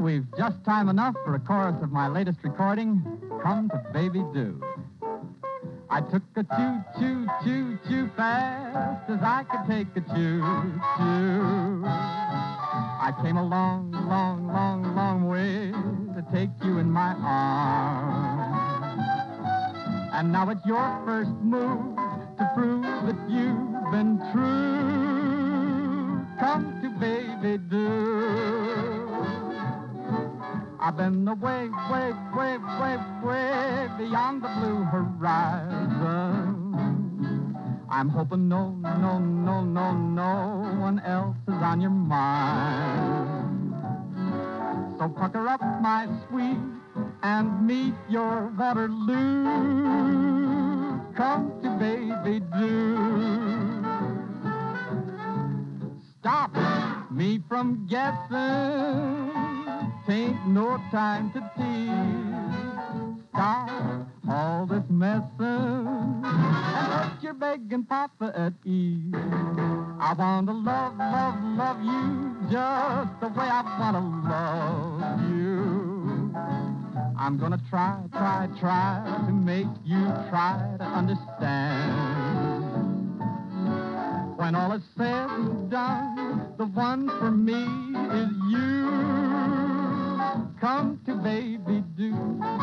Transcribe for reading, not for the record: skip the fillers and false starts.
we've just time enough for a chorus of my latest recording, Come to Baby Do. I took a choo-choo-choo-choo fast as I could take a choo-choo. I came a long, long, long, long way to take you in my arms. And now it's your first move to prove that you've been true. Come to Baby Do. I've been away, way, way, way, way beyond the blue horizon. I'm hoping no one else is on your mind. So pucker up, my sweet, and meet your Waterloo. Come to Baby Do. Stop me from guessing. Tain't no time to tease. Stop all this messing and put your begging papa at ease. I want to love, love, love you just the way I want to love you. I'm gonna try to make you try to understand. When all is said and done, the one for me is you. Come to Baby Do.